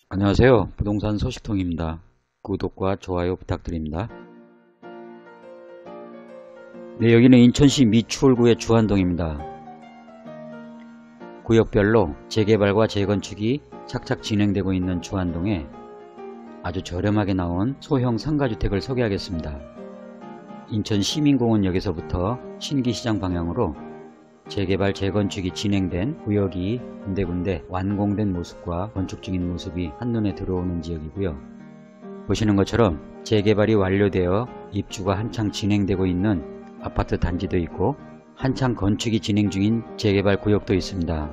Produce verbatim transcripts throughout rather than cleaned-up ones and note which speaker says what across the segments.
Speaker 1: 안녕하세요. 부동산 소식통입니다. 구독과 좋아요 부탁드립니다. 네, 여기는 인천시 미추홀구의 주안동입니다. 구역별로 재개발과 재건축이 착착 진행되고 있는 주안동에 아주 저렴하게 나온 소형 상가주택을 소개하겠습니다. 인천 시민공원역에서부터 신기시장 방향으로 재개발 재건축이 진행된 구역이 군데군데 완공된 모습과 건축 중인 모습이 한눈에 들어오는 지역이고요. 보시는 것처럼 재개발이 완료되어 입주가 한창 진행되고 있는 아파트 단지도 있고 한창 건축이 진행 중인 재개발 구역도 있습니다.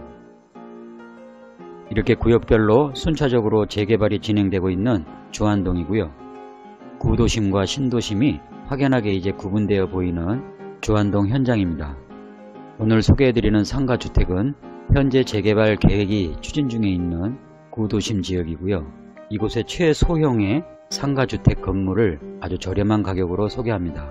Speaker 1: 이렇게 구역별로 순차적으로 재개발이 진행되고 있는 주안동이고요. 구도심과 신도심이 확연하게 이제 구분되어 보이는 주안동 현장입니다. 오늘 소개해드리는 상가주택은 현재 재개발 계획이 추진 중에 있는 구도심 지역이고요. 이곳의 최소형의 상가주택 건물을 아주 저렴한 가격으로 소개합니다.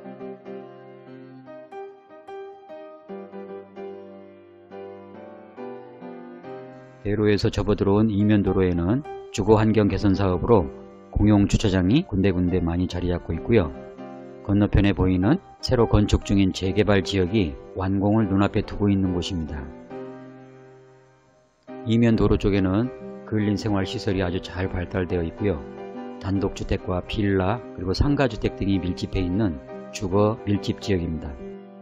Speaker 1: 대로에서 접어들어온 이면도로에는 주거환경 개선 사업으로 공용주차장이 군데군데 많이 자리잡고 있고요. 건너편에 보이는 새로 건축 중인 재개발 지역이 완공을 눈앞에 두고 있는 곳입니다. 이면 도로 쪽에는 근린생활시설이 아주 잘 발달되어 있고요. 단독주택과 빌라 그리고 상가주택 등이 밀집해 있는 주거 밀집 지역입니다.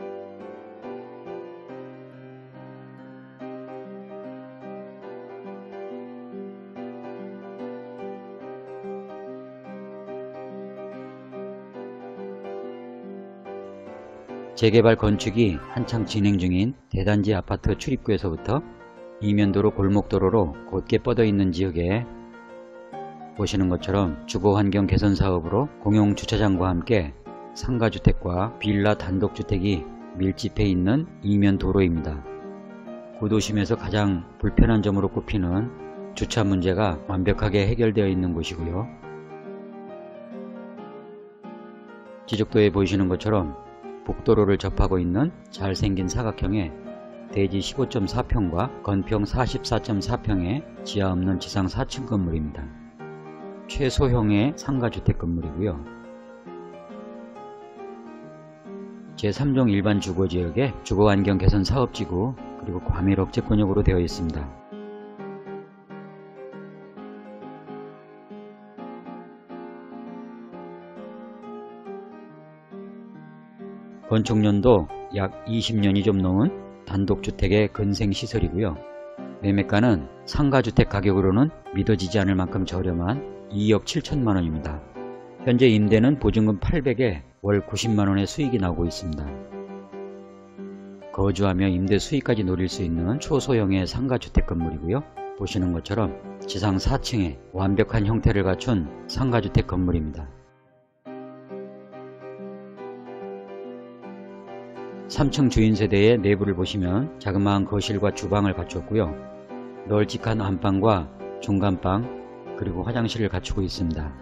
Speaker 1: 재개발 건축이 한창 진행 중인 대단지 아파트 출입구에서부터 이면도로 골목도로로 곧게 뻗어 있는 지역에 보시는 것처럼 주거환경 개선 사업으로 공용주차장과 함께 상가주택과 빌라 단독주택이 밀집해 있는 이면도로입니다. 구도심에서 가장 불편한 점으로 꼽히는 주차 문제가 완벽하게 해결되어 있는 곳이고요. 지적도에 보이시는 것처럼 북도로를 접하고 있는 잘생긴 사각형의 대지 십오 점 사 평과 건평 사십사 점 사 평의 지하 없는 지상 사 층 건물입니다. 최소형의 상가주택 건물이고요. 제삼 종 일반 주거지역에 주거환경 개선 사업지구 그리고 과밀 억제권역으로 되어 있습니다. 건축연도 약 이십 년이 좀 넘은 단독주택의 근생시설이고요. 매매가는 상가주택 가격으로는 믿어지지 않을 만큼 저렴한 이억 칠천만 원입니다. 현재 임대는 보증금 팔백에 월 구십만 원의 수익이 나오고 있습니다. 거주하며 임대 수익까지 노릴 수 있는 초소형의 상가주택 건물이고요. 보시는 것처럼 지상 사 층에 완벽한 형태를 갖춘 상가주택 건물입니다. 삼 층 주인세대의 내부를 보시면 자그마한 거실과 주방을 갖췄고요. 널찍한 안방과 중간방 그리고 화장실을 갖추고 있습니다.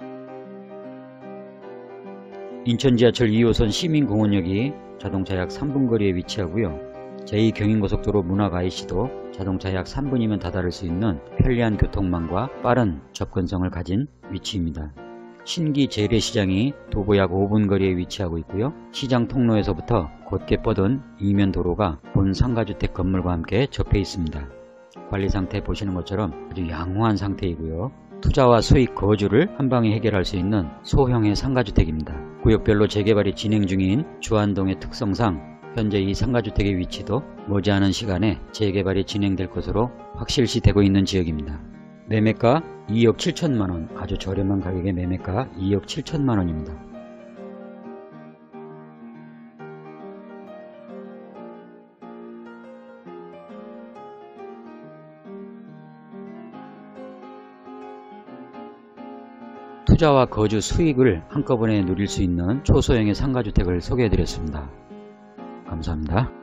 Speaker 1: 인천 지하철 이 호선 시민공원역이 자동차 약 삼 분 거리에 위치하고요. 제이 경인고속도로 문학아이씨도 자동차 약 삼 분이면 다다를 수 있는 편리한 교통망과 빠른 접근성을 가진 위치입니다. 신기 재래시장이 도보 약 오 분 거리에 위치하고 있고요. 시장 통로에서부터 곧게 뻗은 이면도로가 본 상가주택 건물과 함께 접해 있습니다. 관리상태 보시는 것처럼 아주 양호한 상태이고요. 투자와 수익 거주를 한방에 해결할 수 있는 소형의 상가주택입니다. 구역별로 재개발이 진행 중인 주안동의 특성상 현재 이 상가주택의 위치도 머지않은 시간에 재개발이 진행될 것으로 확실시 되고 있는 지역입니다. 매매가 이억 칠천만 원, 아주 저렴한 가격의 매매가 이억 칠천만 원입니다. 투자와 거주 수익을 한꺼번에 누릴 수 있는 초소형의 상가주택을 소개해드렸습니다. 감사합니다.